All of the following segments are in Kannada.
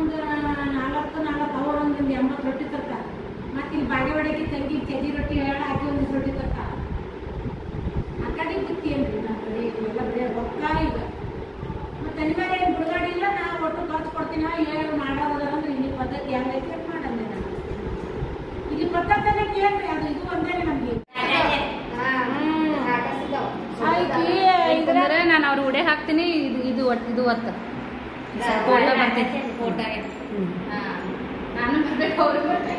ಒಂದು 40 ಅವರೊಂದು 80 ರೊಟ್ಟಿ ತರ್ತಾರೆ. ಮತ್ತೆ ಇಲ್ಲಿ ಬಾಗೇವಾಡಿಗೆ ತಂಗಿ ಚದಿ ರೊಟ್ಟಿ ಹಾಕಿ ಒಂದು ರೊಟ್ಟಿ ತರ್ತಾರೆ. ಆ ಕಡೆ ಬುತ್ತಿ ಏನ್ರಿ ನಮ್ಮ ಕಡೆ ಎಲ್ಲ ಬರೀ ರೊಕ್ಕ ಈಗ. ಮತ್ತೆ ಅನಿವಾರ್ಯ ಏನು ಬಿಡುಗಡೆ ಇಲ್ಲ. ನಾವು ಒಟ್ಟು ಖರ್ಚು ಕೊಡ್ತೀನಿ ಏನು ಮಾಡೋದಂದ್ರೆ ಇಲ್ಲಿ ಪದ್ಧತಿ ಹೆಂಗೈತೆ ಮಾಡಂದೆ ನಾನು. ಇಲ್ಲಿ ಪದ್ಧತಿನೇ ಕೇಳ್ರಿ ಅದು ಇದು ಒಂದೇ ನಮಗೆ. ಅಂದ್ರೆ ನಾನು ಅವ್ರ ಉಡೆ ಹಾಕ್ತೀನಿ. ಇದು ಒತ್ತು ಫೋಟೋ ಬರ್ತೀನಿ. ಫೋಟೋ ನಾನು ಬರ್ಬೇಕು ಅವ್ರು ಬರ್ಬೇಕು.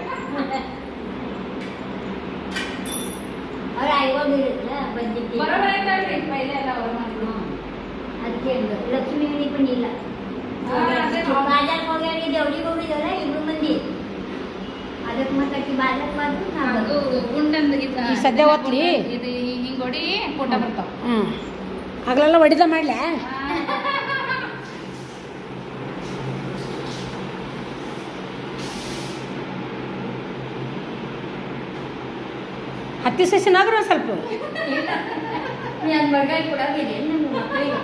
ಲಕ್ಷ್ಮೀ ಬಂದಿಲ್ಲ. ಬಾಜಾರ್ಗೆ ಹೋಗ್ಯಾರ ದೇವ್ರಿಗೆ ಹೋಗಿದಾರ 2 ಮಂದಿ. ಅದಕ್ಕೆ ಮತ್ತೆ ಬಾಜಾರ್ಗೆ ಬಂದು ಗುಂಡಂದು ಸದ್ಯ ಓದ್ಲಿ ಇದು ಹಿಂಗೆ ಹೊಡಿ ಫೋಟೋ ಬರ್ತಾವ. ಹಗಲೆಲ್ಲ ಹೊಡಿದ ಮಾಡ್ಲಾ? ಹತ್ತಿ ಸಸಿನಾದ್ರೂ ಸ್ವಲ್ಪ ನನ್ನ ಮಗ ಕೊಡೋದಿದೆ ನಮ್ಮ ಮಕ್ಕಳಿಗೆ.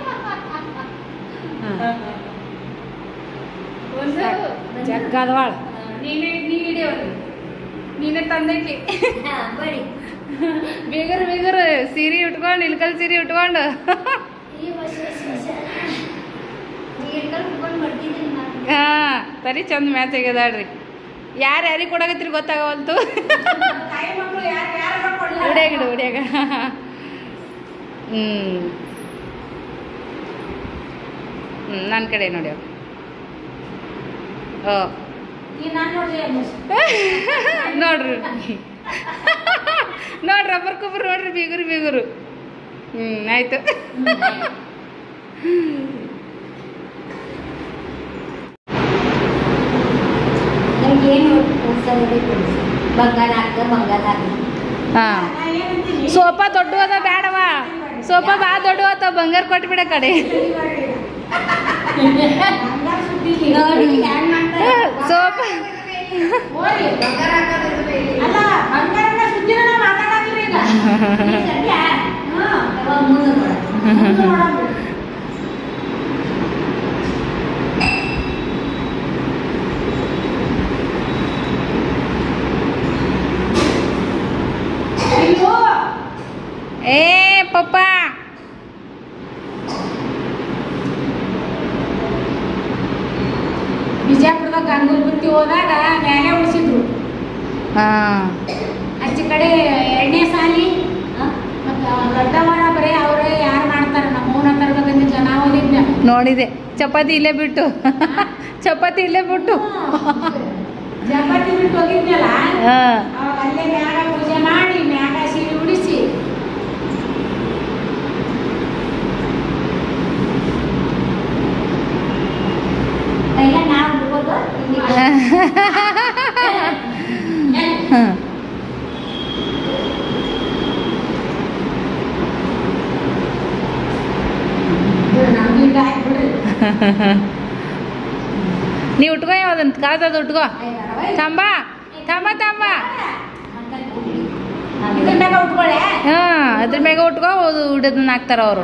ಜಗ್ಗದವಾಳ ನೀನೇ ತಂದೈತಿ. ಬರೀ ಬೀಗರು ಸೀರೆ ಉಟ್ಕೊಂಡು ಇಲ್ಕಲ್ ಸೀರೆ ಉಟ್ಕೊಂಡು ಹಾ ಸರಿ ಚಂದ ಮ್ಯಾಚ್ ಆಗ್ಯದಾಡ್ರಿ. ಯಾರಿಗೆ ಕೊಡಾಕತ್ತೀರಿ ಗೊತ್ತಾಗವಲ್ತು. ಉಡ್ಯಾಗ ನನ್ನ ಕಡೆ ನೋಡಿ. ಓ ನೋಡ್ರಿ ಒಬ್ಬರಿಗೊಬ್ರು ನೋಡ್ರಿ ಬೀಗರು. ಆಯ್ತು. ಹಾ ಸೋಫಾ ದೊಡ್ಡ ಅದ ಬೇಡವ. ಸೋಫಾ ಭಾಳ ದೊಡ್ಡ ಅದ ಬಂಗಾರ ಕೊಟ್ಬಿಡ ಕಡೆ. ಸೋಫಾ ಏ ಪಪ್ಪ ಬಿಜಾಪುರದಾಗ ಗಂಗೂರ್ ಬುತ್ತಿ ಹೋದಾಗ ಮ್ಯಾಲೆ ಉಳಿಸಿದ್ರು. ಆಚೆ ಕಡೆ 2ನೇ ಸಾಲಿ ದೊಡ್ಡವರ ಬರೀ ಅವರೇ ಯಾರು ಮಾಡ್ತಾರ. ನಮ್ಮ ಮೌನ ತರಬೇಕಂತ ನಾವು ನೋಡಿದೆ. ಚಪಾತಿ ಇಲ್ಲೇ ಬಿಟ್ಟು ಚಪಾತಿ ಬಿಟ್ಟು ಹೋಗಿದ್ನಲ್ಲ. ಅವಾಗ ಅಲ್ಲೇ ಮ್ಯಾಗ ಪೂಜೆ ಮಾಡಿ ಮ್ಯಾಗ ಸೀರೆ ಉಡಿಸಿ ನೀ ಉಟ್ಕೋ ಯಾವ್ದಂತ ಕಾದದ ಉಟ್ಕೋ. ತಂಬ ಅದ್ರ ಮ್ಯಾಗ ಉಟ್ಕೋ ಉಡದನ್ನ ಹಾಕ್ತಾರ ಅವರು.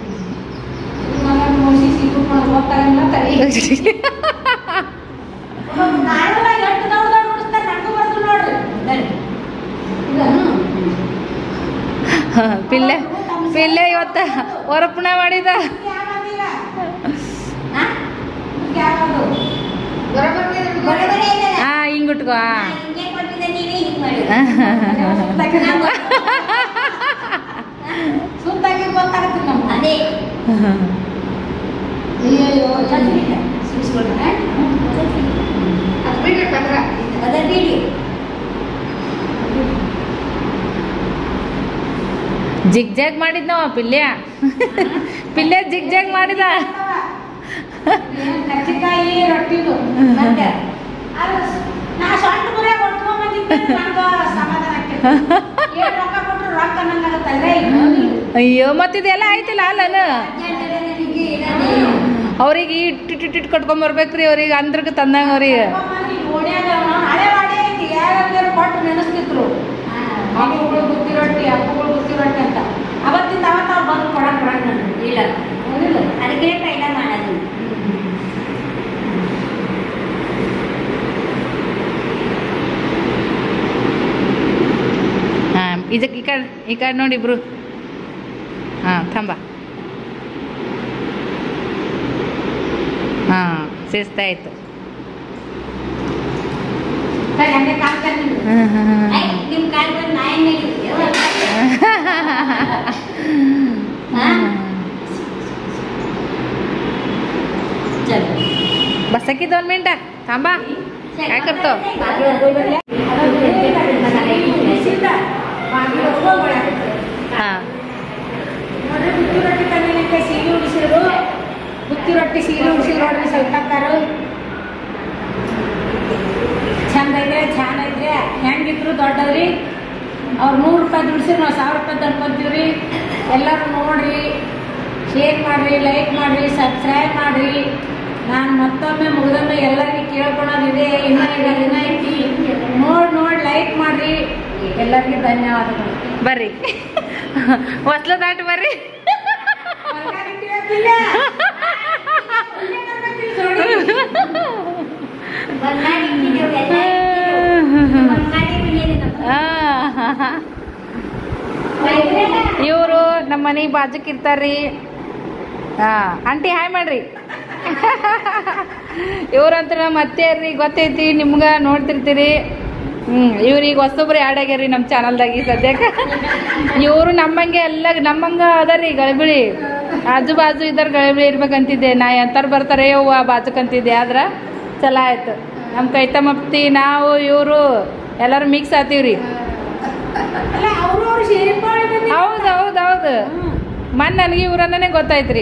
ಪಿಲ್ಲೆ ಇವತ್ತ ಹೊರಪುಣ ಮಾಡಿದ. ಹಿಂಗ್ ಉಟ್ಕೋ. ಜಿಗ್ಜಾಗ್ ಮಾಡಿದ್ನವ ಪಿಲ್ಲೆ ಜಿಗ್ಜಾಗ್ ಮಾಡಿದ. ಕಚ್ಚಿಕಾಯಿ ರೊಟ್ಟಿದು ಅಯ್ಯೋ ಮತ್ತಿದೆಲ್ಲ ಆಯ್ತಲ್ಲ ಅಲ್ಲನ. ಅವ್ರಿಗೆ ಇಟ್ಟು ಕಟ್ಕೊಂಬರ್ಬೇಕ್ರಿ. ಅವ್ರಿಗೆ ಅಂದ್ರಕ್ಕೆ ತಂದಂಗ ಅವ್ರಿಗೆ ಕೊಟ್ಟು ನೆನೆಸ್ತಿದ್ರು. ಮಕ್ಕಳು ಬುತ್ತಿ ರೊಟ್ಟಿ ಅಪ್ಪಗಳು ಬುತ್ತಿ ರೊಟ್ಟಿ ಅಂತ ಅವತ್ತಿಂದ ಅವತ್ತು ಅವ್ರು ಬಂದು ಕೊಡಕ್ಕೆ ಇಲ್ಲ ಅದಕ್ಕೆ ಪೈಲ ಮಾಡೋದು. ಈ ಕಡೆ ನೋಡಿ ಇಬ್ರು. ಹಾಂ ಥಂಬ. ಹಾಂ ಶಿಸ್ತಾಯ್ತು. ಹಂಗೆ ಕಾಲ್ತಾರೆ ನಿಮ್ಗೆ. ನಿಮ್ಮ ಕಾಲ್ ಬಂದು ನಾ ಹೆಂಗೆ चलो बस की 2 मिनट थांबा. काय करतो? हां ಬುತ್ತಿ ರೊಟ್ಟಿ ಸೀರೆ ಉಡಿಸಿದ್ರು ನೋಡ್ರಿ ಸ್ವಲ್ಪ ಚಂದ ಐತ್ರಿ ಛಾನ್ ಐತ್ರಿ. ಹೆಂಗಿದ್ರು ದೊಡ್ಡವ್ರಿ ಅವ್ರು 100 ರೂಪಾಯಿ ದುಡ್ಸಿರಿ ನಾವು 1000 ರೂಪಾಯಿ ತಂದ್ಕೊಂತೀವ್ರಿ. ಎಲ್ಲರೂ ನೋಡ್ರಿ, ಶೇರ್ ಮಾಡ್ರಿ, ಲೈಕ್ ಮಾಡ್ರಿ, ಸಬ್ಸ್ಕ್ರೈಬ್ ಮಾಡ್ರಿ. ನಾನು ಮತ್ತೊಮ್ಮೆ ಮುಗಿದೊಮ್ಮೆ ಎಲ್ಲರಿಗೆ ಕೇಳ್ಕೊಳೋದಿದೆ, ಇನ್ನ ಈಗ ದಿನ ಐತಿ, ನೋಡಿ ಲೈಕ್ ಮಾಡ್ರಿ. ಎಲ್ಲರಿಗೂ ಧನ್ಯವಾದಗಳು. ಬರ್ರಿ ಹೊಸ್ಲ ದಾಟ್ ಬರ್ರಿ. ಇವರು ನಮ್ಮ ಮನೆ ಬಾಜುಕ್ ಇರ್ತಾರ್ರಿ. ಆಂಟಿ ಹಾಯ್ ಮಾಡ್ರಿ. ಇವ್ರಂತ ನಮ್ಮ ಅತ್ತೆಯರ್ರಿ, ಗೊತ್ತೈತಿ ನಿಮ್ಗೆ, ನೋಡ್ತಿರ್ತೀರಿ. ಇವ್ರಿಗೆ ಹೊಸೊಬ್ರು ಆ್ಯಡ್ ಆಗ್ಯಾರ್ರಿ ನಮ್ಮ ಚಾನಲ್ದಾಗಿ ಸದ್ಯಕ್ಕೆ. ಇವರು ನಮ್ಮಂಗೆ ಎಲ್ಲ ನಮ್ಮಂಗ ಅದಾರ್ರಿ ಗಳಬಿಳಿ. ಆಜು ಬಾಜು ಇದ್ದಾರ ಗಳಬಿಳಿ ಇರ್ಬೇಕಂತಿದ್ದೆ ನಾ. ಎಂತಾರು ಬರ್ತಾರೆ ಅವ್ವ ಬಾಜುಕಂತಿದ್ದೆ, ಆದ್ರೆ ಚಲೋ ಆಯ್ತು. ನಮ್ಮ ಕೈತಮ್ಮಪ್ತಿ ನಾವು ಇವರು ಎಲ್ಲರೂ ಮಿಕ್ಸ್ ಆತೀವ್ರಿ. ಹೌದು ಹೌದು ಹೌದು. ಮನ್ ನನಗೆ ಇವ್ರನ್ನೇ ಗೊತ್ತಾಯ್ತ್ರಿ.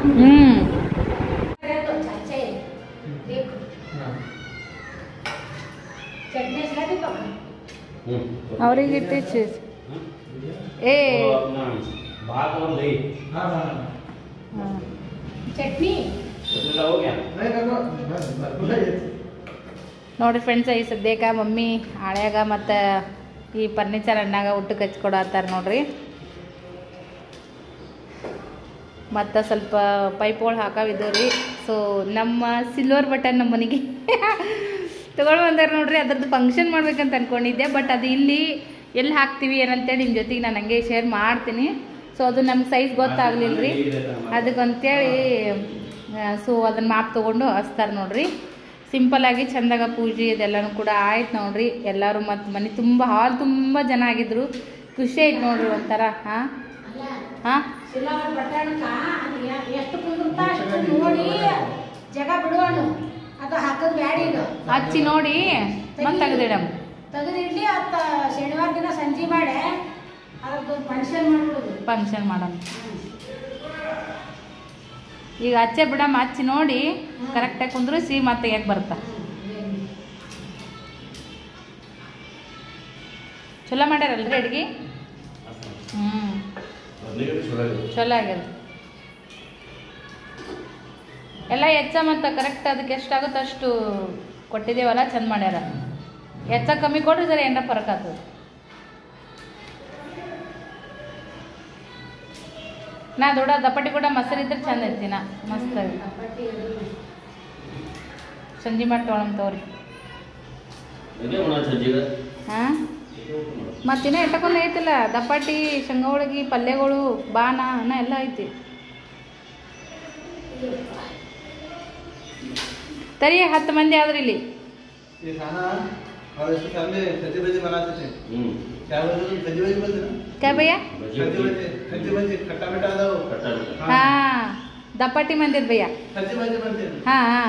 ಅವ್ರಿಗೆ ಇಟ್ಟಿಚ್ಚು ಏ ಚಟ್ನಿ ನೋಡ್ರಿ ಫ್ರೆಂಡ್ಸ್, ಈ ಸದ್ಯಕ್ಕೆ ಮಮ್ಮಿ ಹಳ್ಯಾಗ ಮತ್ತು ಈ ಫರ್ನಿಚರ್ ಅಣ್ಣಾಗ ಊಟಕ್ಕೆ ಹಚ್ಕೊಡತ್ತಾರ ನೋಡ್ರಿ. ಮತ್ತು ಸ್ವಲ್ಪ ಪೈಪ್ಗಳು ಹಾಕಾವಿದ್ದು ರೀ. ಸೊ ನಮ್ಮ ಸಿಲ್ವರ್ ಬಟನ್ ನಮ್ಮ ಮನೆಗೆ ತೊಗೊಂಡು ಬಂದಾರ ನೋಡ್ರಿ. ಅದ್ರದ್ದು ಫಂಕ್ಷನ್ ಮಾಡ್ಬೇಕಂತ ಅಂದ್ಕೊಂಡಿದ್ದೆ, ಬಟ್ ಅದು ಇಲ್ಲಿ ಎಲ್ಲಿ ಹಾಕ್ತೀವಿ ಏನಂತೇಳಿ ನಿಮ್ಮ ಜೊತೆಗೆ ನಾನು ಹಂಗೆ ಶೇರ್ ಮಾಡ್ತೀನಿ. ಸೊ ಅದು ನಮ್ಗೆ ಸೈಜ್ ಗೊತ್ತಾಗಲಿಲ್ಲ ರೀ, ಅದಕ್ಕಂತೇಳಿ ಸೊ ಅದನ್ನು ಮಾಪ್ ತೊಗೊಂಡು ಹಚ್ತಾರೆ ನೋಡ್ರಿ. ಸಿಂಪಲ್ಲಾಗಿ ಚಂದಾಗ ಪೂಜೆ ಇದೆಲ್ಲನೂ ಕೂಡ ಆಯ್ತು ನೋಡ್ರಿ. ಎಲ್ಲರೂ ಮತ್ತು ಮನೆ ತುಂಬ ಹಾಲ್ ತುಂಬ ಜನ ಆಗಿದ್ರು, ಖುಷಿ ಆಯ್ತು ನೋಡ್ರಿ ಒಂಥರ. ಹಾಂ ಹಾಂ ಎಷ್ಟು ಕುಂದಿರ್ತಾ ಅಷ್ಟು ನೋಡಿ ಜಗ ಬಿಡುವಣ. ಅದು ಹಾಕೋದು ಬ್ಯಾಡಿ, ಇದು ಹಚ್ಚಿ ನೋಡಿ ಮತ್ತೆ ತೆಗೆದಿಡಮ್, ತೆಗೆದಿಡ್ಲಿ. ಅತ್ತ ಶನಿವಾರ ದಿನ ಸಂಜೆ ಮಾಡಿ ಅದಕ್ಕೆ ಫಂಕ್ಷನ್ ಮಾಡ್ಬಿಡೋದು. ಫಂಕ್ಷನ್ ಮಾಡೋಣ ಈಗ. ಹಚ್ಚೆ ಬಿಡಮ್ಮ, ಹಚ್ಚಿ ನೋಡಿ ಕರೆಕ್ಟಾಗಿ ಕುಂದ್ರಿಸಿ ಮತ್ತೆ ಯಾಕೆ ಬರ್ತಾ. ಚಲೋ ಮಾಡ್ಯಾರಲ್ರಿ ಅಡ್ಗೆ? ಚಲೋ ಆಗ್ಯದ ಎಲ್ಲ. ಹೆಚ್ಚ ಕರೆಕ್ಟ್ ಅದಕ್ಕೆ ಎಷ್ಟಾಗುತ್ತೆ ಅಷ್ಟು ಕೊಟ್ಟಿದ್ದೇವಲ್ಲ, ಚಂದ ಮಾಡ್ಯಾರ. ಹೆಚ್ಚ ಕಮ್ಮಿ ಕೊಡ್ರಿ ಸರಿ, ಏನಾರ ಫರಕ್ ಆಗ್ತದೆ. ನಾ ದೊಡ್ಡ ದಪ್ಪಟ್ಟಿ ಕೂಡ ಮೊಸರು ಇದ್ರೆ ಚಂದ ಐತಿನ, ಮಸ್ತ್ ಸಂಜೆ ಮಾಡಿ ತೊಗೊಳಮ್ ತಗೋರಿ. ಹಾಂ ಮತ್ತಿನ್ನ ಇಟ್ಟಕೊಂಡು ಐತಿಲ್ಲ, ದಪ್ಪಟ್ಟಿ, ಶೇಂಗಾ ಹೋಳಿಗೆ, ಪಲ್ಯಗಳು, ಬಾನ ಅನ್ನ ಎಲ್ಲ ಐತಿ. तरी 10 ಮಂದಿ ಆದ್ರಿ ಇಲ್ಲಿ. ये खाना और इसके सामने सब्जी भाजी बनाते थे। क्या बोलते तुम? सब्जी भाजी बोलते ना? क्या भैया? सब्जी भाजी खट्टा मीठा दो। हाँ दपाटी मंदिर भैया। सब्जी भाजी बनते हैं। हाँ हाँ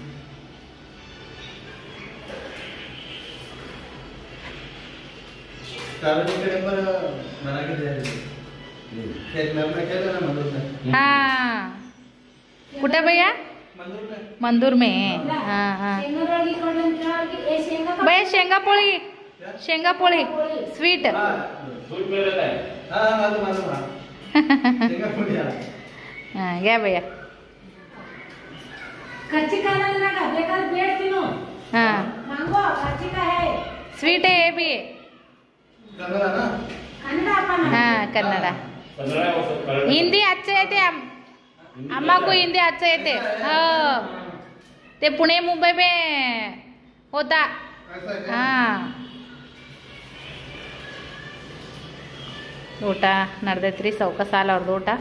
सार्वजनिक नंबर बना के दे रहे हैं। मैं अपना क्या लेना मंदूर में? हाँ कुटा भैया? मंदूर में। हाँ हाँ भैया शेंगा पोली, शेंगा पोली स्वीट। स्वीट में रहता है। हाँ मालूम मालूम हाँ। शेंगा पोली हाँ क्या भैया? कच्चिकाना लगा बेकार पेड़ तीनों। हाँ मांगो कच्चिका है। स्वीट है ये भी। कन्नड़ा ना? कन्नड़ा अपन। हाँ कन्नड़ा। हिंदी अच्छे थे अम्मा को, हिंदी अच्छे थे। हाँ ते पुणे मुंबई में होता। हाँ ಊಟ ನಡೆದೈತ್ರಿ ಸೌಕ ಸಾಲ ಅವ್ರದ್ದು ಊಟ.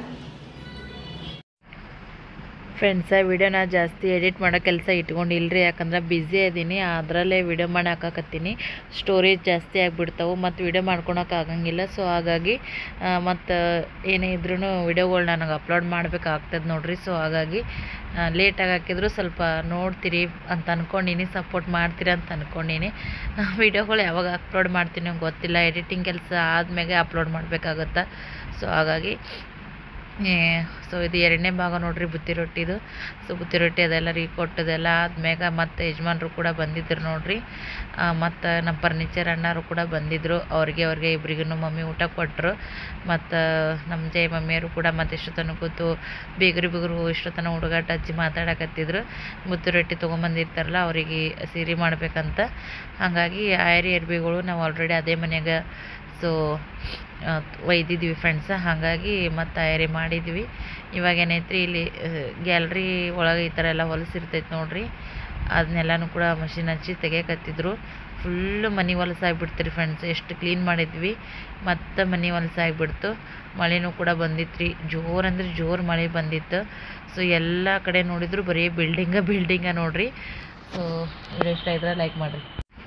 ಫ್ರೆಂಡ್ಸ ವಿಡಿಯೋನ ಜಾಸ್ತಿ ಎಡಿಟ್ ಮಾಡೋ ಕೆಲಸ ಇಟ್ಕೊಂಡಿಲ್ಲರಿ, ಯಾಕಂದ್ರೆ ಬ್ಯುಸಿ ಇದ್ದೀನಿ, ಅದರಲ್ಲೇ ವಿಡಿಯೋ ಮಾಡಿ ಹಾಕಕತ್ತೀನಿ. ಸ್ಟೋರೇಜ್ ಜಾಸ್ತಿ ಆಗಿಬಿಡ್ತಾವೆ ಮತ್ತು ವಿಡಿಯೋ ಮಾಡ್ಕೊಳಕ್ಕೆ ಆಗಂಗಿಲ್ಲ. ಸೊ ಹಾಗಾಗಿ ಮತ್ತು ಏನೇ ಇದ್ರೂ ವಿಡಿಯೋಗಳು ನನಗೆ ಅಪ್ಲೋಡ್ ಮಾಡ್ಬೇಕಾಗ್ತದೆ ನೋಡಿರಿ. ಸೊ ಹಾಗಾಗಿ ಲೇಟಾಗಿ ಹಾಕಿದ್ರು ಸ್ವಲ್ಪ ನೋಡ್ತೀರಿ ಅಂತ ಅಂದ್ಕೊಂಡೀನಿ, ಸಪೋರ್ಟ್ ಮಾಡ್ತೀರಿ ಅಂತ ಅಂದ್ಕೊಂಡೀನಿ. ವಿಡಿಯೋಗಳು ಯಾವಾಗ ಅಪ್ಲೋಡ್ ಮಾಡ್ತೀನಿ ಗೊತ್ತಿಲ್ಲ, ಎಡಿಟಿಂಗ್ ಕೆಲಸ ಆದಮೇಲೆ ಅಪ್ಲೋಡ್ ಮಾಡಬೇಕಾಗತ್ತೆ. ಸೊ ಹಾಗಾಗಿ ಸೊ ಇದು 2ನೇ ಭಾಗ ನೋಡಿರಿ ಬುತ್ತಿ ರೊಟ್ಟಿದು. ಸೊ ಬುತ್ತಿ ರೊಟ್ಟಿ ಅದೆಲ್ಲ ಕೊಟ್ಟದೆಲ್ಲ ಆದ್ಮ್ಯಾಗ ಮತ್ತು ಯಜಮಾನ್ರು ಕೂಡ ಬಂದಿದ್ರು ನೋಡಿರಿ. ಮತ್ತು ನಮ್ಮ ಫರ್ನಿಚರ್ ಅಣ್ಣರು ಕೂಡ ಬಂದಿದ್ದರು. ಅವ್ರಿಗೆ ಇಬ್ರಿಗೂ ಮಮ್ಮಿ ಊಟ ಕೊಟ್ಟರು. ಮತ್ತು ನಮ್ಮ ಜಯ ಮಮ್ಮಿಯವರು ಕೂಡ ಮತ್ತು ಇಷ್ಟೊತ್ತನ ಕೂತು ಬೀಗರು ಇಷ್ಟೊತ್ತನ ಹುಡುಗಾಟ ಹಚ್ಚಿ ಮಾತಾಡಕತ್ತಿದ್ರು. ಬುತ್ತಿ ರೊಟ್ಟಿ ತೊಗೊಂಬಂದಿರ್ತಾರಲ್ಲ ಅವರಿಗೆ ಸೀರೆ ಮಾಡ್ಬೇಕಂತ. ಹಾಗಾಗಿ ಆಯರಿ ಅರ್ಬಿಗಳು ನಾವು ಆಲ್ರೆಡಿ ಅದೇ ಮನೆಯಾಗ ಸೊ ಒಯ್ದಿದ್ವಿ ಫ್ರೆಂಡ್ಸ. ಹಾಗಾಗಿ ಮತ್ತು ಆಯರಿ ಮಾಡಿದ್ವಿ. ಇವಾಗ ಏನೈತ್ರಿ ಇಲ್ಲಿ ಗ್ಯಾಲ್ರಿ ಒಳಗೆ ಈ ಥರ ಎಲ್ಲ ಹೊಲಸಿರ್ತೈತೆ ನೋಡಿರಿ, ಅದನ್ನೆಲ್ಲನೂ ಕೂಡ ಮಷಿನ್ ಹಚ್ಚಿ ತೆಗಿಯಕತ್ತಿದ್ರು. ಫುಲ್ಲು ಮನೆ ಹೊಲಸಾಗಿಬಿಡ್ತೀರಿ ಫ್ರೆಂಡ್ಸ್, ಎಷ್ಟು ಕ್ಲೀನ್ ಮಾಡಿದ್ವಿ ಮತ್ತು ಮನೆ ಹೊಲಸಾಗಿಬಿಡ್ತು. ಮಳೆನೂ ಕೂಡ ಬಂದಿತ್ತು ರೀ, ಜೋರು ಅಂದ್ರೆ ಜೋರು ಮಳೆ ಬಂದಿತ್ತು. ಸೊ ಎಲ್ಲ ಕಡೆ ನೋಡಿದ್ರು ಬರೀ ಬಿಲ್ಡಿಂಗ ನೋಡಿರಿ. ಸೊ ವಿಡಿಯೋ ಇಷ್ಟ ಇದ್ರೆ ಲೈಕ್ ಮಾಡಿರಿ.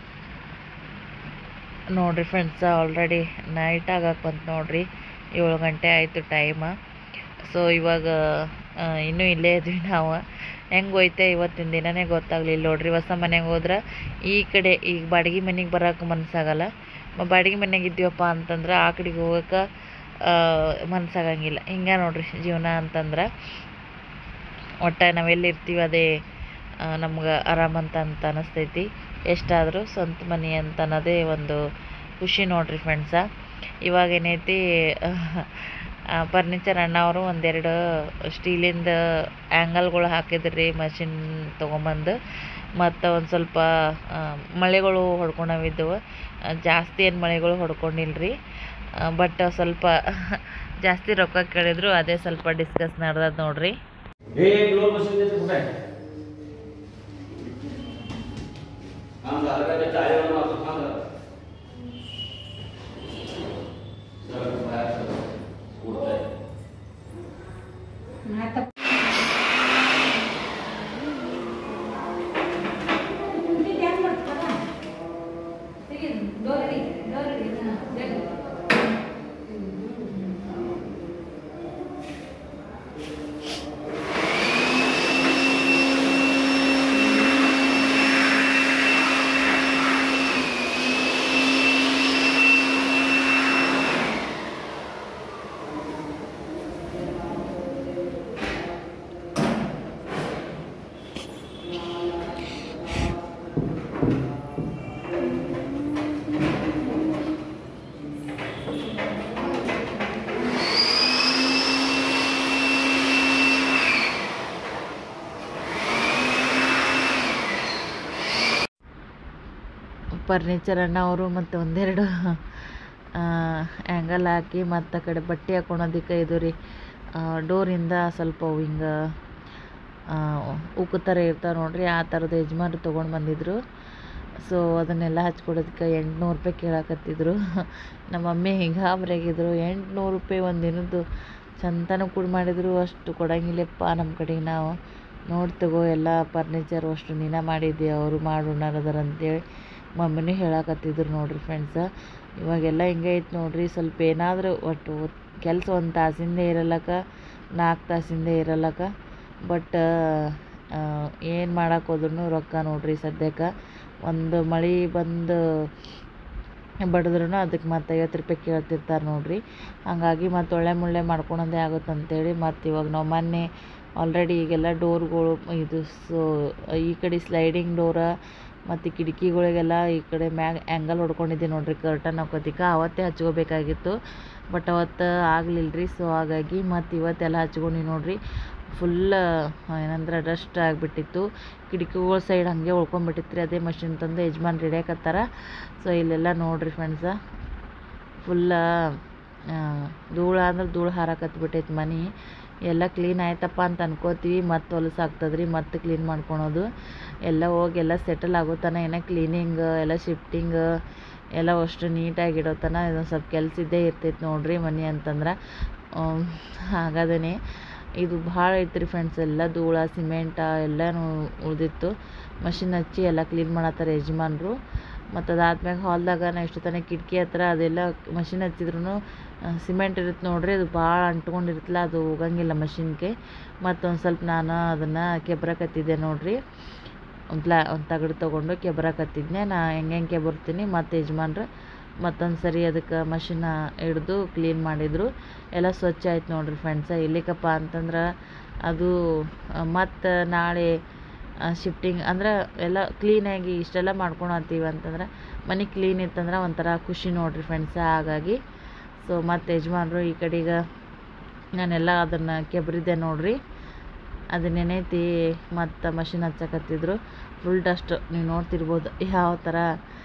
ನೋಡಿರಿ ಫ್ರೆಂಡ್ಸ ಆಲ್ರೆಡಿ ನೈಟ್ ಆಗಕ್ಕೆ ಬಂತು ನೋಡಿರಿ, 7 ಗಂಟೆ ಆಯಿತು ಟೈಮ. ಸೊ ಇವಾಗ ಇನ್ನೂ ಇಲ್ಲೇ ಇದ್ವಿ ನಾವು. ಹೆಂಗೆ ಹೋಯ್ತೆ ಇವತ್ತಿನ ದಿನನೇ ಗೊತ್ತಾಗಲಿಲ್ಲ ನೋಡಿರಿ. ಹೊಸ ಮನೆಗೆ ಹೋದ್ರೆ ಈ ಕಡೆ ಈಗ ಬಾಡಿಗೆ ಮನೆಗೆ ಬರೋಕೆ ಮನಸ್ಸಾಗಲ್ಲ. ಬಾಡಿಗೆ ಮನೆಗೆ ಇದ್ದೀವಪ್ಪ ಅಂತಂದ್ರೆ ಆ ಕಡೆಗೆ ಹೋಗೋಕೆ ಮನಸ್ಸಾಗಂಗಿಲ್ಲ. ಹಿಂಗೆ ನೋಡಿರಿ ಜೀವನ ಅಂತಂದ್ರೆ. ಒಟ್ಟು ನಾವೆಲ್ಲಿರ್ತೀವಿ ಅದೇ ನಮ್ಗೆ ಆರಾಮಂತ ಅನ್ನಿಸ್ತೈತಿ. ಎಷ್ಟಾದರೂ ಸ್ವಂತ ಮನೆ ಅಂತ ಅನ್ನೋದೇ ಒಂದು ಖುಷಿ ನೋಡಿರಿ ಫ್ರೆಂಡ್ಸ. ಇವಾಗ ಏನೈತಿ ಫರ್ನಿಚರ್ ಅಣ್ಣವರು ಒಂದೆರಡು ಸ್ಟೀಲಿಂದ ಆ್ಯಂಗಲ್ಗಳು ಹಾಕಿದ್ರಿ ಮಷಿನ್ ತೊಗೊಂಬಂದು. ಮತ್ತು ಒಂದು ಸ್ವಲ್ಪ ಮಳೆಗಳು ಹೊಡ್ಕೊಂಡವಿದ್ದವು. ಜಾಸ್ತಿ ಏನು ಮಳೆಗಳು ಹೊಡ್ಕೊಂಡಿಲ್ರಿ, ಬಟ್ ಸ್ವಲ್ಪ ಜಾಸ್ತಿ ರೊಕ್ಕ ಕೇಳಿದ್ರು. ಅದೇ ಸ್ವಲ್ಪ ಡಿಸ್ಕಸ್ ನಡೆದ ನೋಡ್ರಿ. ಫರ್ನಿಚರ್ ಅಣ್ಣವರು ಮತ್ತು ಒಂದೆರಡು ಆ್ಯಂಗಲ್ ಹಾಕಿ ಮತ್ತು ಆ ಕಡೆ ಬಟ್ಟೆ ಹಾಕೊಳೋದಕ್ಕೆ ಇದು ರೀ ಡೋರಿಂದ ಸ್ವಲ್ಪ ಹಿಂಗೆ ಉಕ್ಕು ಥರ ಇರ್ತಾವೆ ನೋಡಿರಿ, ಆ ಥರದ್ದು ಯಜಮಾನ್ರು ತೊಗೊಂಡು ಬಂದಿದ್ದರು. ಸೊ ಅದನ್ನೆಲ್ಲ ಹಚ್ಕೊಡೋದಕ್ಕೆ 800 ರೂಪಾಯಿ ಕೇಳಾಕತ್ತಿದ್ರು. ನಮ್ಮ ಮಮ್ಮಿ ಗಾಬರಿಯಾಗಿದ್ರು. 800 ರೂಪಾಯಿ ಒಂದು ದಿನದ್ದು ಚಂತನ ಕೂಡ ಮಾಡಿದ್ರು, ಅಷ್ಟು ಕೊಡಂಗಿಲ್ಲಪ್ಪ ನಮ್ಮ ಕಡೆಗೆ. ನಾವು ನೋಡಿ ತಗೋ ಎಲ್ಲ ಫರ್ನಿಚರ್ ಅಷ್ಟು ನೀನು ಮಾಡಿದ್ದೆ, ಅವರು ಮಾಡೋಣಾರದಾರ ಅಂತೇಳಿ ಮಮ್ಮಿನೂ ಹೇಳಾಕತ್ತಿದ್ರು ನೋಡಿರಿ ಫ್ರೆಂಡ್ಸ. ಇವಾಗೆಲ್ಲ ಹಿಂಗೆ ಐತೆ ನೋಡಿರಿ. ಸ್ವಲ್ಪ ಏನಾದರೂ ಒಟ್ಟು ಕೆಲಸ 1 ತಾಸಿಂದೇ ಇರಲ್ಲಕ್ಕ, 4 ತಾಸಿಂದೇ ಇರಲ್ಲಕ್ಕ. ಬಟ್ ಏನು ಮಾಡಕ್ಕೆ ಹೋದ್ರೂ ರೊಕ್ಕ ನೋಡಿರಿ. ಸದ್ಯಕ್ಕೆ ಒಂದು ಮಳೆ ಬಂದು ಬಡಿದ್ರೂ ಅದಕ್ಕೆ ಮತ್ತು 50 ರೂಪಾಯಿ ಕೇಳ್ತಿರ್ತಾರೆ ನೋಡಿರಿ. ಹಾಗಾಗಿ ಮತ್ತು ಒಳ್ಳೆ ಮುಳ್ಳೆ ಮಾಡ್ಕೊಳೋದೇ ಆಗುತ್ತೆ ಅಂತೇಳಿ ಮತ್ತು ಇವಾಗ ನಾವು ಮೊನ್ನೆ ಆಲ್ರೆಡಿ ಈಗೆಲ್ಲ ಡೋರ್ಗಳು ಇದು ಸೊ ಈ ಕಡೆ ಸ್ಲೈಡಿಂಗ್ ಡೋರ ಮತ್ತು ಕಿಟಕಿಗಳಿಗೆಲ್ಲ ಈ ಕಡೆ ಮ್ಯಾಗ ಆ್ಯಂಗಲ್ ಹೊಡ್ಕೊಂಡಿದ್ದೆ ನೋಡಿರಿ ಕರ್ಟನ್ ಹಾಕೋತಿಕ. ಅವತ್ತೇ ಹಚ್ಕೋಬೇಕಾಗಿತ್ತು, ಬಟ್ ಅವತ್ತು ಆಗಲಿಲ್ಲ ರೀ. ಸೊ ಹಾಗಾಗಿ ಮತ್ತು ಇವತ್ತೆಲ್ಲ ಹಚ್ಕೊಂಡು ನೋಡಿರಿ ಫುಲ್ ಏನಂದ್ರೆ ಡಸ್ಟ್ ಆಗಿಬಿಟ್ಟಿತ್ತು. ಕಿಟಕಿಗಳ ಸೈಡ್ ಹಾಗೆ ಉಳ್ಕೊಂಬಿಟ್ಟಿತ್ತು ರೀ. ಅದೇ ಮಷಿನ್ ತಂದು ಯಜಮಾನ್ ಹಿಡಿಯಕತ್ತಾರ. ಸೊ ಇಲ್ಲೆಲ್ಲ ನೋಡಿರಿ ಫ್ರೆಂಡ್ಸ ಫುಲ್ಲ ಧೂಳು ಅಂದ್ರೆ ಧೂಳು ಹಾರಾಕತ್ಬಿಟ್ಟೈತೆ ಮನೆ. ಎಲ್ಲ ಕ್ಲೀನ್ ಆಯ್ತಪ್ಪ ಅಂತ ಅನ್ಕೋತೀವಿ, ಮತ್ತು ಹೊಲಸಾಗ್ತದೆ ರೀ, ಮತ್ತು ಕ್ಲೀನ್ ಮಾಡ್ಕೊಳೋದು ಎಲ್ಲ ಹೋಗಿ ಎಲ್ಲ ಸೆಟಲ್ ಆಗೋತನ ಏನೋ ಕ್ಲೀನಿಂಗ್ ಎಲ್ಲ ಶಿಫ್ಟಿಂಗ್ ಎಲ್ಲ ಅಷ್ಟು ನೀಟಾಗಿ ಇಡೋ ತನಕ ಇದೊಂದು ಸ್ವಲ್ಪ ಕೆಲಸ ಇದ್ದೇ ಇರ್ತೈತೆ ನೋಡ್ರಿ ಮನೆ ಅಂತಂದ್ರೆ. ಹಾಗಾದೇ ಇದು ಭಾಳ ಐತ್ರಿ ಫ್ರೆಂಡ್ಸ್. ಎಲ್ಲ ಧೂಳ ಸಿಮೆಂಟ ಎಲ್ಲನೂ ಉಳಿದಿತ್ತು. ಮಷಿನ್ ಹಚ್ಚಿ ಎಲ್ಲ ಕ್ಲೀನ್ ಮಾಡತ್ತಾರೆ ಯಜಮಾನ್ರು. ಮತ್ತು ಅದಾದ್ಮ್ಯಾಗ ಹಾಲ್ದಾಗ ನಾ ಇಷ್ಟು ತನಕ ಕಿಟಕಿ ಹತ್ರ ಅದೆಲ್ಲ ಮಷಿನ್ ಹಚ್ಚಿದ್ರು ಸಿಮೆಂಟ್ ಇರುತ್ತೆ ನೋಡ್ರಿ, ಅದು ಭಾಳ ಅಂಟ್ಕೊಂಡಿರುತ್ತಲ್ಲ, ಅದು ಹೋಗಂಗಿಲ್ಲ ಮಷಿನ್ಗೆ. ಮತ್ತೊಂದು ಸ್ವಲ್ಪ ನಾನು ಅದನ್ನು ಕೆಬ್ರಕತ್ತಿದ್ದೆ ನೋಡ್ರಿ, ಒಂದು ತಗಡು ತೊಗೊಂಡು ಕೆಬ್ರಕತ್ತಿದ್ನೆ. ನಾ ಹೆಂಗೆ ಕೆಬರ್ತೀನಿ. ಮತ್ತು ಯಜಮಾನ್ರು ಮತ್ತೊಂದು ಸರಿ ಅದಕ್ಕೆ ಮಷಿನ ಹಿಡ್ದು ಕ್ಲೀನ್ ಮಾಡಿದರು. ಎಲ್ಲ ಸ್ವಚ್ಛ ಆಯ್ತು ನೋಡ್ರಿ ಫ್ರೆಂಡ್ಸ. ಎಲ್ಲಿಕಪ್ಪ ಅಂತಂದ್ರೆ ಅದು ಮತ್ತು ನಾಳೆ ಶಿಫ್ಟಿಂಗ್ ಅಂದ್ರೆ ಎಲ್ಲ ಕ್ಲೀನಾಗಿ ಇಷ್ಟೆಲ್ಲ ಮಾಡ್ಕೊಳತ್ತೀವಿ ಅಂತಂದ್ರೆ ಮನೆ ಕ್ಲೀನ್ ಇತ್ತಂದ್ರೆ ಒಂಥರ ಖುಷಿ ನೋಡ್ರಿ ಫ್ರೆಂಡ್ಸ. ಹಾಗಾಗಿ ಸೊ ಮತ್ತು ಯಜಮಾನ್ರು ಈ ಕಡೆಗೆ ನಾನೆಲ್ಲ ಅದನ್ನು ಕೆಬ್ರಿದ್ದೆ ನೋಡ್ರಿ, ಅದನ್ನೇನೈತಿ ಮತ್ತು ಮಷಿನ್ ಹಚ್ಚಕತ್ತಿದ್ರು. ಫುಲ್ ಡಸ್ಟ್ ನೀವು ನೋಡ್ತಿರ್ಬೋದು ಯಾವ ಥರ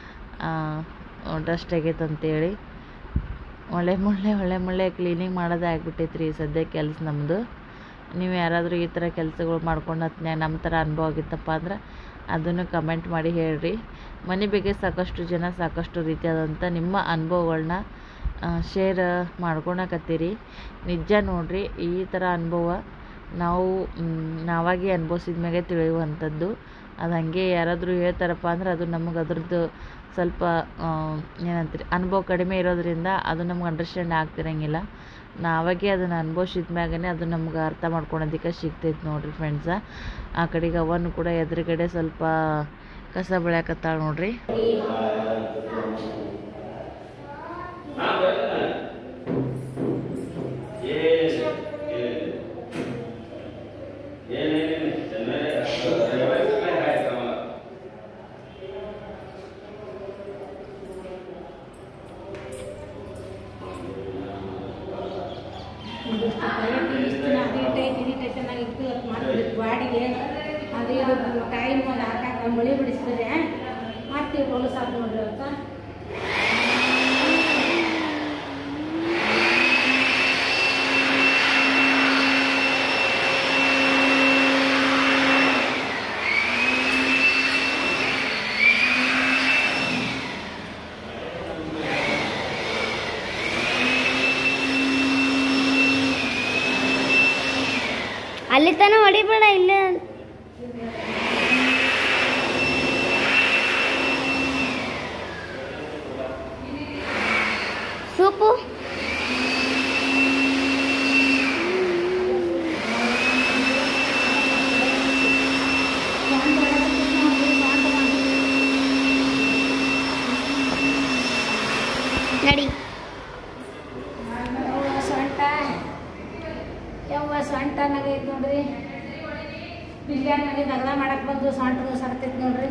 ಡಸ್ಟ್ ಆಗೈತೆ ಅಂತೇಳಿ. ಒಳ್ಳೆ ಮುಳ್ಳೆ ಕ್ಲೀನಿಂಗ್ ಮಾಡೋದೇ ಆಗ್ಬಿಟ್ಟೈತ್ರಿ ಸದ್ಯಕ್ಕೆ ಕೆಲಸ ನಮ್ಮದು. ನೀವು ಯಾರಾದರೂ ಈ ಥರ ಕೆಲಸಗಳು ಮಾಡ್ಕೊಂಡು ಹತ್ನ್ಯಾಗ ನಮ್ಮ ಥರ ಅನುಭವ ಆಗಿತ್ತಪ್ಪ ಅಂದ್ರೆ ಅದನ್ನು ಕಮೆಂಟ್ ಮಾಡಿ ಹೇಳ್ರಿ. ಮನೆ ಬಗ್ಗೆ ಸಾಕಷ್ಟು ಜನ ಸಾಕಷ್ಟು ರೀತಿಯಾದಂಥ ನಿಮ್ಮ ಅನುಭವಗಳನ್ನ ಶೇರ್ ಮಾಡ್ಕೊಳಕತ್ತೀರಿ. ನಿಜ ನೋಡ್ರಿ, ಈ ಥರ ಅನುಭವ ನಾವಾಗಿ ಅನುಭವಿಸಿದ ಮ್ಯಾಗೆ ತಿಳಿಯುವಂಥದ್ದು. ಅದು ಹಾಗೆ ಯಾರಾದರೂ ಹೇಳ್ತಾರಪ್ಪ ಅಂದ್ರೆ ಅದು ನಮಗೆ ಅದ್ರದ್ದು ಸ್ವಲ್ಪ ಏನಂತೀರಿ ಅನುಭವ ಕಡಿಮೆ ಇರೋದ್ರಿಂದ ಅದು ನಮ್ಗೆ ಅಂಡರ್ಸ್ಟ್ಯಾಂಡ್ ಆಗ್ತಿರಂಗಿಲ್ಲ. ನಾವಾಗೆ ಅದನ್ನು ಅನುಭವಿಸಿದ ಮ್ಯಾಗೇ ಅದು ನಮ್ಗೆ ಅರ್ಥ ಮಾಡ್ಕೊಳೋದಕ್ಕೆ ಸಿಗ್ತೈತೆ ನೋಡ್ರಿ ಫ್ರೆಂಡ್ಸ. ಆ ಕಡೆಗೆ ಅವನ್ನು ಕೂಡ ಎದುರುಗಡೆ ಸ್ವಲ್ಪ ಕಸ ಬೆಳ್ಯಾಕತ್ತಾಳ ನೋಡ್ರಿ. ಬಾಡಿಗೆ ಅದು ಇದು ಟೈಮ್ ಒಂದು ಹಾಕಕ್ಕೆ ಮಳೆ ಬಿಡಿಸ್ತಾರೆ ಮಾಡ್ತೀವಿ ಹೊಲಸು ಅದು ನೋಡ್ರಿ ಅಂತ. ಅಲ್ಲಿ ತನ ಹೊಡಿಬೇಡ, ಇಲ್ಲೇ ಸೂಪು ನಡಿ. ಸೊಂಟ ನಗೈತೆ ನೋಡ್ರಿ, ಬಿರಿಯಾನಿ ನಡಿ ನಗರ ಮಾಡಕ್ಕೆ ಬಂದು ಸೊಂಟ ಸರ್ತೈತೆ ನೋಡ್ರಿ.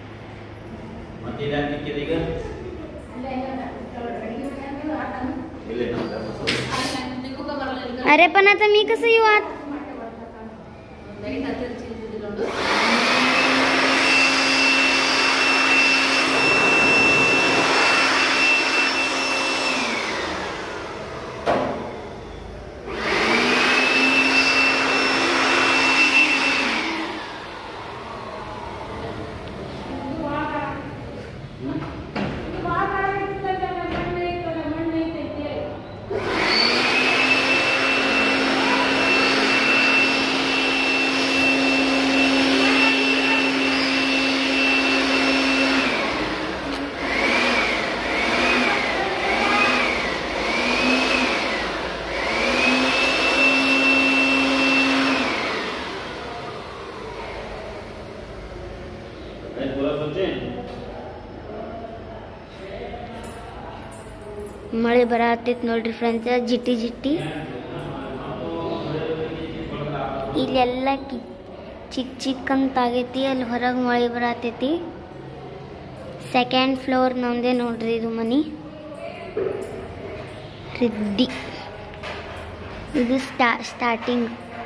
अरे पण आता मी कसं येऊ आत? ಮಳೆ ಬರತೈತಿ ನೋಡ್ರಿ ಫ್ರೆಂಡ್ಸ್, ಜಿಟಿ ಜಿಟಿ. ಇಲ್ಲೆಲ್ಲ ಚಿಕ್ಕ ಚಿಕ್ಕಂತ ಆಗೈತಿ, ಅಲ್ಲಿ ಹೊರಗೆ ಮಳೆ ಬರತೈತಿ. ಸೆಕೆಂಡ್ ಫ್ಲೋರ್ ನಮ್ದೇ ನೋಡ್ರಿ ಇದು ಮನಿ. ರಿದ್ದಿ ಇದು ಸ್ಟಾರ್ಟಿಂಗ್.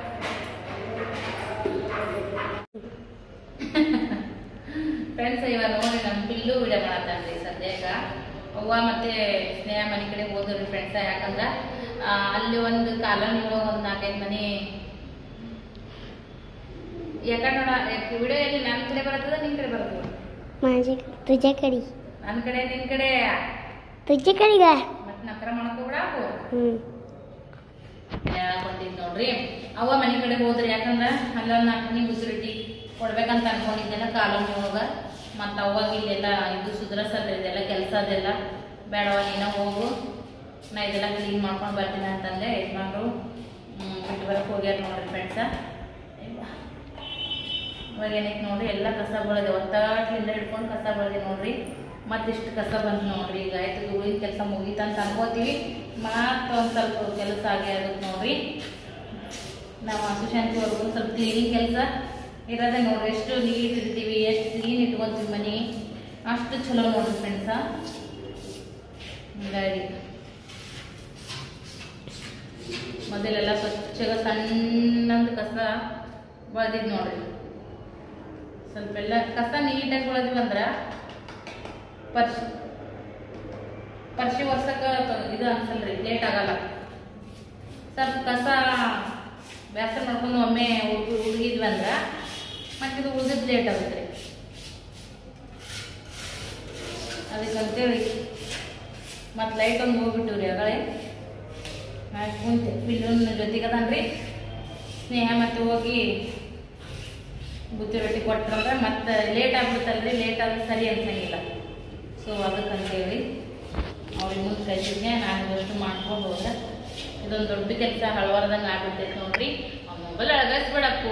ಫ್ರೆಂಡ್ಸ್ ಇವಾಗ ನೋಡಿ ನಮ್ಮ ಬಿಲ್ಲು ವಿಡಿಯೋ ಮಾಡತ್ತಾನ್ರಿ ಸದ್ಯಕ್ಕೆ. ಅವ್ವ ಮತ್ತೆ ಸ್ನೇಹ ಮನೆ ಕಡೆ ಹೋದ್ರಿ ಫ್ರೆಂಡ್ಸ. ಯಾಕಂದ್ರೆ ಅಲ್ಲಿ ಒಂದು ಕಾಲೋನಿ ಒಳಗೆ ಒಂದು 4-5 ಮನೆ ಯಾಕಂದ್ರೆ ವಿಡಿಯೋ ಎಲ್ಲಿ ನನ್ನ ಕಡೆ ಬರ್ತದ ನಿನ್ನ ಕಡೆ ಬರ್ತದ? ತುझ्या ಕಡೆ ನನ್ನ ಕಡೆ ನಿನ್ನ ಕಡೆ ತುಚ್ಚಿ ಕಡೆಗೆ ಮತ್ತೆ ನಕರ ಮಾಡ್ಕೊಬಿಡಾಕು ಹ್ಞೂ ಹೇಳಕೊಂತಿದ್ ನೋಡ್ರಿ. ಅವ ಮನೆ ಕಡೆ ಹೋದ್ರಿ, ಯಾಕಂದ್ರೆ ಅಲ್ಲೊಂದು 4 ಮನಿ ಉಸಿರಿಟ್ಟಿ ಕೊಡ್ಬೇಕಂತ ಅನ್ಕೊಂಡಿದ್ದೆಲ್ಲ ಕಾಲೋನಿ ಒಳಗ. ಮತ್ತು ಅವಾಗ ಇಲ್ಲೆಲ್ಲ ಇದು ಸುಧಾರಿಸಲ್ರಿ, ಇದೆಲ್ಲ ಕೆಲಸ ಅದೆಲ್ಲ ಬೇಡವ ನೀನ ಹೋಗು, ನಾ ಇದೆಲ್ಲ ಕ್ಲೀನ್ ಮಾಡ್ಕೊಂಡು ಬರ್ತೀನಿ ಅಂತಂದೆ. ಯಜಮಾನ್ರು ಬಿಟ್ಟು ಬರಕ್ಕೆ ಹೋಗ್ಯಾರ ನೋಡ್ರಿ ಫ್ರೆಂಡ್ಸ. ಇವಾಗ ಏನೈತೆ ನೋಡ್ರಿ, ಎಲ್ಲ ಕಸ ಬೆಳೆದೆ, ಒತ್ತಾಟ್ಲಿಂದ ಹಿಡ್ಕೊಂಡು ಕಸ ಬೆಳೆದೆ ನೋಡ್ರಿ. ಮತ್ತಿಷ್ಟು ಕಸ ಬಂತು ನೋಡ್ರಿ. ಈಗ ಆಯ್ತು ಧೂಳಿನ ಕೆಲಸ ಮುಗೀತಂತ ಅನ್ಕೋತೀವಿ, ಮತ್ತೊಂದು ಸ್ವಲ್ಪ ಕೆಲಸ ಆಗೇ ಆಗುತ್ತೆ ನೋಡ್ರಿ. ನಾವು ಹಸುಶಾಂತಿವರೆಗೂ ಸ್ವಲ್ಪ ಕ್ಲೀನಿಂಗ್ ಕೆಲಸ ಇರೋದೇ ನೋಡ್ರಿ. ಎಷ್ಟು ನೀಟ್ ಇರ್ತೀವಿ, ಎಷ್ಟು ಕ್ಲೀನ್ ಇಟ್ಕೊತೀವಿ ಮನೆ, ಅಷ್ಟು ಚಲೋ ನೋಡ್ರಿ ಫ್ರೆಂಡ್ಸ. ಹೀಗಾಗಿ ಮೊದಲೆಲ್ಲ ಸ್ವಚ್ಛಗ ಸಣ್ಣಂದು ಕಸ ಬೆಳೆದಿದ್ದು ನೋಡ್ರಿ. ಸ್ವಲ್ಪ ಎಲ್ಲ ಕಸ ನೀಟಾಗಿ ಬೆಳೆದ್ವಿ ಅಂದ್ರೆ ಪರ್ಶಿ ವರ್ಷಕ್ಕೆ ಇದು ಅನ್ಸಲ್ರಿ, ಲೇಟ್ ಆಗಲ್ಲ. ಸ್ವಲ್ಪ ಕಸ ಬೇಸರ ಮಾಡ್ಕೊಂಡು ಒಮ್ಮೆ ಉಳ್ಗಿದ್ವಿ ಅಂದ್ರೆ ಮತ್ತೆ ಇದು ಉಳ್ದಿದ್ದು ಲೇಟ್ ಆಗುತ್ತೆ ರೀ. ಅದಕ್ಕಂತೇಳಿ ಮತ್ತು ಲೈಟ್ ಒಂದು ಹೋಗ್ಬಿಟ್ಟಿವಿ ರೀ. ಆಗಲೇ ಕುಂತೆ ಪಿಲ್ಲೂನ ಜೊತೆಗೆ ಅದನ್ರಿ ಸ್ನೇಹ ಮತ್ತೆ ಹೋಗಿ ಬುತ್ತಿ ರೊಟ್ಟಿ ಕೊಟ್ರಂದ್ರೆ ಮತ್ತೆ ಲೇಟ್ ಆಗ್ಬಿಡ್ತಲ್ರಿ. ಲೇಟ್ ಆದ್ರೆ ಸರಿ ಅನ್ಸಂಗಿಲ್ಲ. ಸೊ ಅದಕ್ಕಂತೇಳಿ ಅವ್ರಿಗೆ ಮುಂದೆ ಕೈಸಿದ್ನೆ, ನಾನು ಅಷ್ಟು ಮಾಡ್ಕೊಂಡು ಹೋದ್ರೆ ಇದೊಂದು ದೊಡ್ಡ ಕೆಲಸ ಹಳವಾರದಂಗೆ ಆಗ್ಬಿಡ್ತೈತೆ ನೋಡ್ರಿ. ಆ ಮೊಬೈಲ್ ಅಳಗಿಸ್ಬಿಡಪ್ಪು.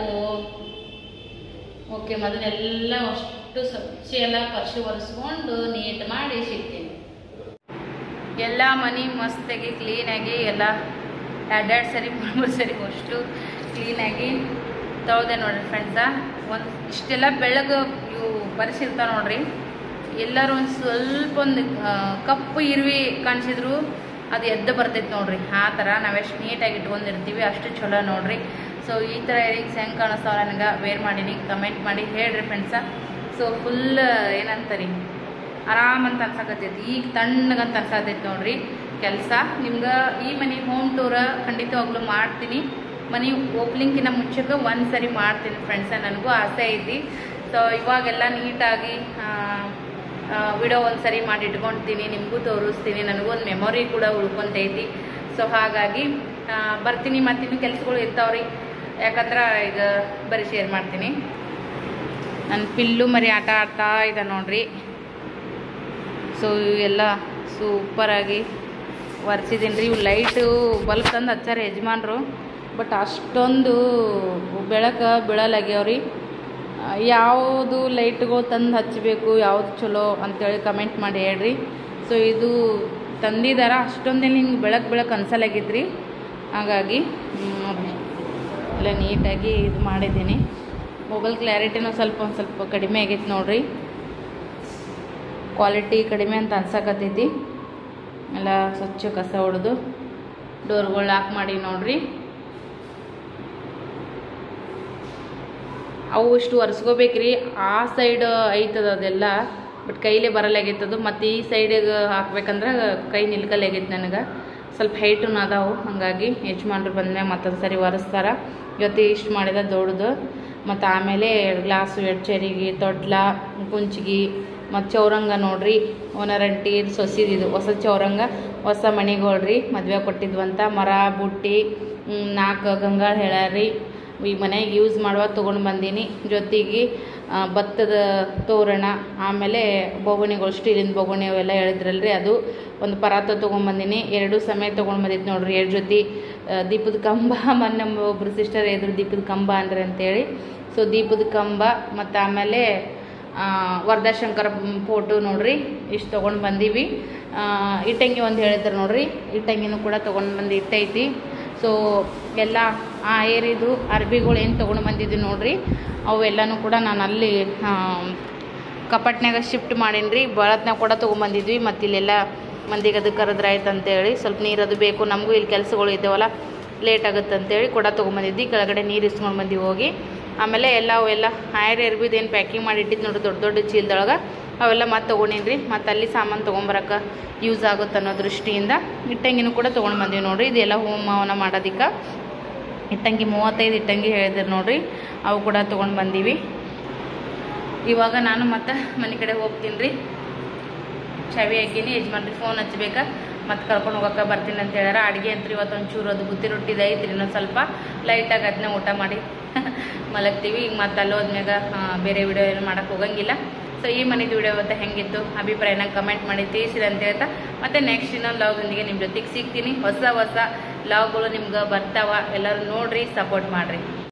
ಓಕೆ, ಮೊದಲೆಲ್ಲ ಅಷ್ಟು ಸ್ವಚ್ಛ ಎಲ್ಲ ಪರ್ಶಿ ಒರೆಸ್ಕೊಂಡು ನೀಟ್ ಮಾಡಿ ಸಿಗ್ತೀನಿ. ಎಲ್ಲ ಮನೆ ಮಸ್ತಾಗಿ ಕ್ಲೀನಾಗಿ ಎಲ್ಲ 2 ಸರಿ 3 ಸರಿ ಅಷ್ಟು ಕ್ಲೀನಾಗಿ ತೊಳೆದೆ ನೋಡ್ರಿ ಫ್ರೆಂಡ್ಸ. ಒಂದು ಇಷ್ಟೆಲ್ಲ ಬೆಳಗ್ಗೆ ಇವು ಪರಿಸಿರ್ತಾವೆ ನೋಡ್ರಿ. ಎಲ್ಲರೂ ಒಂದು ಸ್ವಲ್ಪ ಒಂದು ಕಪ್ಪು ಇರುವಿ ಕಾಣಿಸಿದ್ರು ಅದು ಎದ್ದು ಬರ್ತೈತೆ ನೋಡ್ರಿ. ಆ ಥರ ನಾವೆಷ್ಟು ನೀಟಾಗಿ ಇಟ್ಕೊಂಡಿರ್ತೀವಿ ಅಷ್ಟು ಚಲೋ ನೋಡ್ರಿ. ಸೊ ಈ ಥರ ಇಯರಿಂಗ್ಸ್ ಹೆಂಗೆ ಕಾಣಿಸ್ತಾವ ನನಗೆ ವೇರ್ ಮಾಡೀನಿ, ಕಮೆಂಟ್ ಮಾಡಿ ಹೇಳ್ರಿ ಫ್ರೆಂಡ್ಸ. ಸೊ ಫುಲ್ ಏನಂತಾರಿ ಆರಾಮಂತ ಅನ್ಸಕತ್ತೈತಿ. ಈಗ ತಣ್ಣಗಂತ ಅನ್ಸತೈತಿ ನೋಡ್ರಿ ಕೆಲಸ. ನಿಮ್ಗೆ ಈ ಮನೆ ಹೋಮ್ ಟೂರ ಖಂಡಿತವಾಗ್ಲೂ ಮಾಡ್ತೀನಿ. ಮನೆ ಓಪ್ಲಿಂಗ್ಕಿಂತ ಮುಂಚೆಗೆ 1 ಸರಿ ಮಾಡ್ತೀನಿ ಫ್ರೆಂಡ್ಸ, ನನಗೂ ಆಸೆ ಐತಿ. ಸೊ ಇವಾಗೆಲ್ಲ ನೀಟಾಗಿ ವಿಡಿಯೋ 1 ಸರಿ ಮಾಡಿ ಇಟ್ಕೊಳ್ತೀನಿ, ನಿಮಗೂ ತೋರಿಸ್ತೀನಿ, ನನಗೊಂದು ಮೆಮೊರಿ ಕೂಡ ಉಳ್ಕೊಂತೈತಿ. ಸೊ ಹಾಗಾಗಿ ಬರ್ತೀನಿ. ಮತ್ತಿನ್ನೂ ಕೆಲಸಗಳು ಇರ್ತಾವ್ರಿ, ಯಾಕಂದ್ರೆ ಈಗ ಬರೀ ಶೇರ್ ಮಾಡ್ತೀನಿ. ನನ್ನ ಪಿಲ್ಲು ಮರಿ ಆಟ ಆಡ್ತಾ ಇದೆ ನೋಡ್ರಿ. ಸೊ ಇವೆಲ್ಲ ಸೂಪರಾಗಿ ಒರೆಸಿದ್ದೀನಿ ರೀ. ಇವು ಲೈಟು ಬಲ್ಬ್ ತಂದು ಹಚ್ಚಾರ ಯಜಮಾನ್ರು, ಬಟ್ ಅಷ್ಟೊಂದು ಬೆಳಕು ಬೀಳಲಾಗ್ಯಾವ್ರಿ. ಯಾವುದು ಲೈಟ್ಗಳು ತಂದು ಹಚ್ಚಬೇಕು, ಯಾವುದು ಚಲೋ ಅಂತೇಳಿ ಕಮೆಂಟ್ ಮಾಡಿ ಹೇಳ್ರಿ. ಸೊ ಇದು ತಂದಿದಾರ, ಅಷ್ಟೊಂದೇನು ಹಿಂಗೆ ಬೆಳಕು ಅನ್ಸಲಾಗಿದ್ರಿ. ಹಾಗಾಗಿ ಎಲ್ಲ ನೀಟಾಗಿ ಇದು ಮಾಡಿದ್ದೀನಿ. ಮೊಬೈಲ್ ಕ್ಲಾರಿಟಿನೂ ಒಂದು ಸ್ವಲ್ಪ ಕಡಿಮೆ ಆಗೈತೆ ನೋಡ್ರಿ. ಕ್ವಾಲಿಟಿ ಕಡಿಮೆ ಅಂತ ಅನ್ಸಕತ್ತೈತಿ. ಎಲ್ಲ ಸ್ವಚ್ಛ ಕಸ ಹೊಡೆದು ಡೋರ್ಗಳು ಲಾಕ್ ಮಾಡಿ ನೋಡ್ರಿ. ಅವು ಇಷ್ಟು ಒರೆಸ್ಕೋಬೇಕ್ರಿ. ಆ ಸೈಡ್ ಐತದ ಅದೆಲ್ಲ, ಬಟ್ ಕೈಲೇ ಬರಲಾಗೈತದು. ಮತ್ತು ಈ ಸೈಡಿಗೆ ಹಾಕ್ಬೇಕಂದ್ರೆ ಕೈ ನಿಲ್ಕಲಾಗೈತೆ ನನಗೆ. ಸ್ವಲ್ಪ ಹೈಟೂ ಅದಾವು, ಹಾಗಾಗಿ ಯಜಮಾನ್ರು ಬಂದ್ಮೇಲೆ ಮತ್ತೊಂದು ಸರಿ ಒರೆಸ್ತಾರೆ. ಇವತ್ತು ಇಷ್ಟು ಮಾಡಿದ ದೊಡ್ಡದು. ಮತ್ತು ಆಮೇಲೆ ಗ್ಲಾಸು, 2 ಚರಿಗೆ, ತೊಟ್ಲ, ಕುಂಚಿಗೆ ಮತ್ತು ಚೌರಂಗ ನೋಡ್ರಿ. ಓನರ್ ಅಂಟಿ ಸೊಸಿದಿದು ಹೊಸ ಚೌರಂಗ, ಹೊಸ ಮಣಿಗಳ್ರಿ, ಮದುವೆ ಕೊಟ್ಟಿದ್ವಂತ. ಮರ ಬುಟ್ಟಿ 4 ಗಂಗಾಳ ಹೇಳ್ಯಾರ್ರಿ. ಈ ಮನೆಗೆ ಯೂಸ್ ಮಾಡುವ ತೊಗೊಂಡು ಬಂದೀನಿ. ಜೊತೆಗೆ ಭತ್ತದ ತೋರಣ, ಆಮೇಲೆ ಬೊಗಣಿಗಳು, ಸ್ಟೀಲಿನ ಬೊಗಣಿ ಅವೆಲ್ಲ ಹೇಳಿದ್ರಲ್ರಿ, ಅದು ಒಂದು ಪರಾತ ತೊಗೊಂಬಂದಿನಿ. 2 ಸಮೇತ ತೊಗೊಂಡು ಬಂದಿದ್ದು ನೋಡ್ರಿ. 2 ಜೊತೆ ದೀಪದ ಕಂಬ. ಮೊನ್ನೆ ಒಬ್ಬರು ಸಿಸ್ಟರ್ ಎದುರು ದೀಪದ ಕಂಬ ಅಂದ್ರೆ ಅಂತೇಳಿ. ಸೊ ದೀಪದ ಕಂಬ ಮತ್ತು ಆಮೇಲೆ ವರದಾಶಂಕರ ಫೋಟೋ ನೋಡ್ರಿ. ಇಷ್ಟು ತೊಗೊಂಡು ಬಂದೀವಿ. ಇಟ್ಟಂಗಿ ಒಂದು ಹೇಳಿದ್ರು ನೋಡ್ರಿ, ಇಟ್ಟಂಗಿನೂ ಕೂಡ ತೊಗೊಂಡು ಬಂದು ಇಟ್ಟೈತಿ. ಸೊ ಎಲ್ಲ ಆ ಏರಿದು ಅರ್ಬಿಗಳು ಏನು ತೊಗೊಂಡು ಬಂದಿದ್ವಿ ನೋಡ್ರಿ, ಅವೆಲ್ಲನೂ ಕೂಡ ನಾನು ಅಲ್ಲಿ ಕಪಾಟ್ನಾಗ ಶಿಫ್ಟ್ ಮಾಡೀನಿ ರೀ. ಬಳತ್ನಾಗ ಕೂಡ ತೊಗೊಂಬಂದಿದ್ವಿ. ಮತ್ತು ಇಲ್ಲೆಲ್ಲ ಮಂದಿಗೆ ಅದು ಕರೆದ್ರೆ ಆಯ್ತು ಅಂತೇಳಿ, ಸ್ವಲ್ಪ ನೀರದು ಬೇಕು ನಮಗೂ, ಇಲ್ಲಿ ಕೆಲಸಗಳು ಇದ್ದಾವಲ್ಲ ಲೇಟ್ ಆಗುತ್ತೆ ಅಂತೇಳಿ ಕೂಡ ತೊಗೊಂಬಂದಿದ್ವಿ. ಕೆಳಗಡೆ ನೀರು ಇಸ್ಕೊಂಡು ಬಂದು ಹೋಗಿ. ಆಮೇಲೆ ಅವೆಲ್ಲ ಆಯರ್ ಎರ್ಬಿದು ಏನು ಪ್ಯಾಕಿಂಗ್ ಮಾಡಿ ಇಟ್ಟಿದ್ದು ನೋಡ್ರಿ ದೊಡ್ಡ ಚೀಲದೊಳಗೆ, ಅವೆಲ್ಲ ಮತ್ತೆ ತೊಗೊಂಡಿನಿ ರೀ. ಮತ್ತು ಅಲ್ಲಿ ಸಾಮಾನು ತೊಗೊಂಬರಕ್ಕೆ ಯೂಸ್ ಆಗುತ್ತೆ ಅನ್ನೋ ದೃಷ್ಟಿಯಿಂದ ಇಟ್ಟಂಗಿನೂ ಕೂಡ ತೊಗೊಂಡು ಬಂದೀವಿ ನೋಡ್ರಿ. ಇದೆಲ್ಲ ಹೋಮವನ್ನ ಮಾಡೋದಕ್ಕೆ ಇಟ್ಟಂಗಿ 35 ಇಟ್ಟಂಗಿ ಹೇಳಿದ್ರು ನೋಡ್ರಿ, ಅವು ಕೂಡ ತೊಗೊಂಡು ಬಂದೀವಿ. ಇವಾಗ ನಾನು ಮತ್ತೆ ಮನೆ ಕಡೆ ಹೋಗ್ತೀನಿ ರೀ. ಚಾವಿ ಹಾಕೀನಿ. ಯಜಮಾನ್ರಿಗೆ ಫೋನ್ ಹಚ್ಬೇಕಾ ಮತ್ತು ಕರ್ಕೊಂಡು ಹೋಗೋಕೆ ಬರ್ತೀನಿ ಅಂತ ಹೇಳ್ಯಾರ. ಅಡುಗೆ ಅಂತ ಇವತ್ತು ಒಂಚೂರು ಅದು ಬುತ್ತಿ ರೊಟ್ಟಿದು ಐತ್ರಿ, ಇನ್ನೊಂದು ಸ್ವಲ್ಪ ಲೈಟಾಗಿ ಅದನ್ನ ಊಟ ಮಾಡಿ ಮಲಗ್ತೀವಿ. ಈಗ ಮತ್ತೆ ಅಲ್ಲೋದ್ಮ್ಯಾಗ ಬೇರೆ ವಿಡಿಯೋ ಏನು ಮಾಡೋಕ್ಕೆ ಹೋಗಂಗಿಲ್ಲ. ಸೊ ಈ ಮನೆದು ವಿಡಿಯೋ ಇವತ್ತು ಹೆಂಗಿತ್ತು ಅಭಿಪ್ರಾಯನ ಕಮೆಂಟ್ ಮಾಡಿ ತಿಳಿಸಿರಿ ಅಂತ ಹೇಳ್ತಾ ಮತ್ತೆ ನೆಕ್ಸ್ಟ್ ಇನ್ನೊಂದು ಲಾಗ್ದೊಂದಿಗೆ ನಿಮ್ಮ ಜೊತೆಗೆ ಸಿಗ್ತೀನಿ. ಹೊಸ ಲಾಗ್ಗಳು ನಿಮ್ಗೆ ಬರ್ತಾವ, ಎಲ್ಲರೂ ನೋಡ್ರಿ, ಸಪೋರ್ಟ್ ಮಾಡಿರಿ.